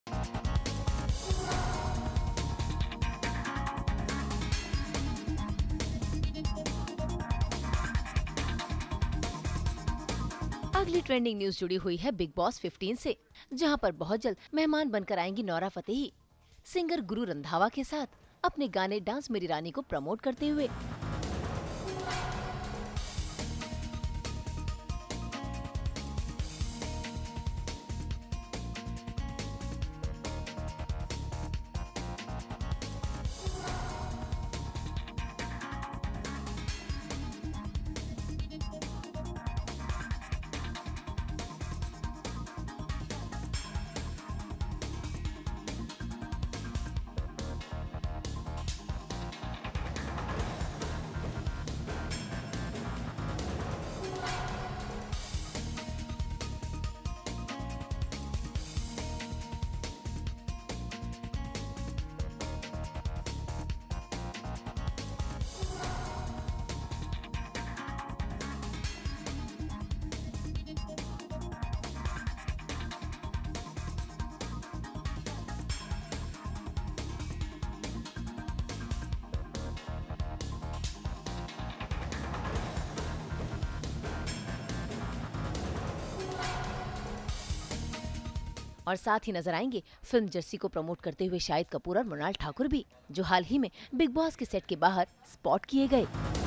अगली trending news जुड़ी हुई है बिग बॉस 15 से, जहां पर बहुत जल्द मेहमान बनकर आएंगी Nora Fatehi singer Guru Randhawa के साथ अपने गाने डांस मेरी रानी को प्रमोट करते हुए। और साथ ही नजर आएंगे फिल्म जर्सी को प्रमोट करते हुए शाहिद कपूर और मृणाल ठाकुर भी, जो हाल ही में बिग बॉस के सेट के बाहर स्पॉट किए गए।